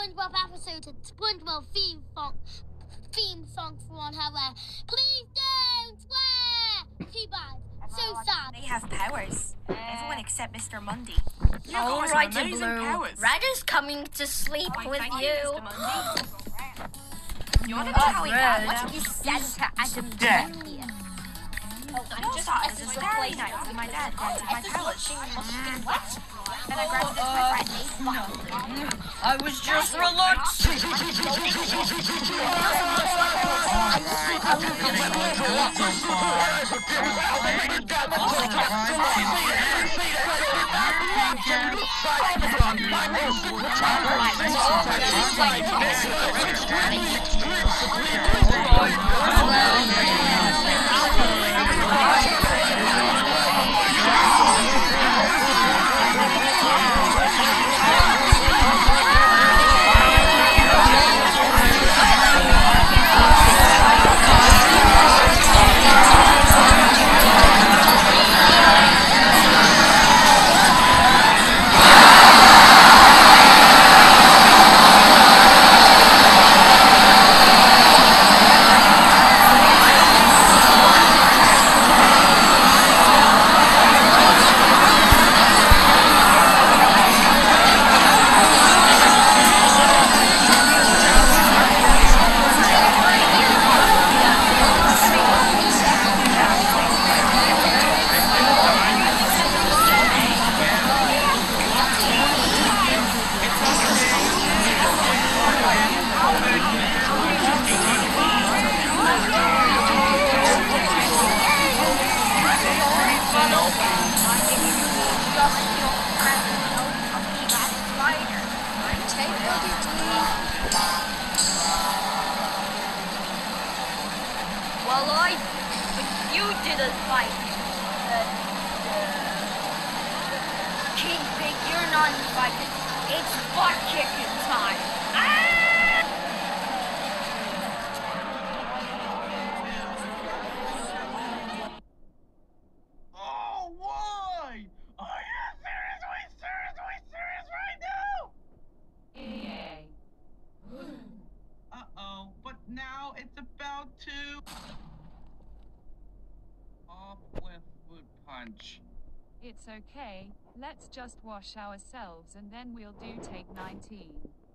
SpongeBob episode to SpongeBob theme song for one hour. Please don't swear! Too bad. So sad. They have powers. Everyone except Mr. Mundy. All right, Blue. Red is coming to sleep with you. You want to tell me What have you said to Adam Mundy? I'm just as a play night with my dad granted my powers. What? Then I granted it to my friend. I was just relaxing. Well, but you didn't fight King Pig, you're not invited. It's butt kicking time. Oh, why? Are you seriously right now? Uh-oh, but now it's about to... Off with Fruit Punch. It's okay, let's just wash ourselves and then we'll do take 19.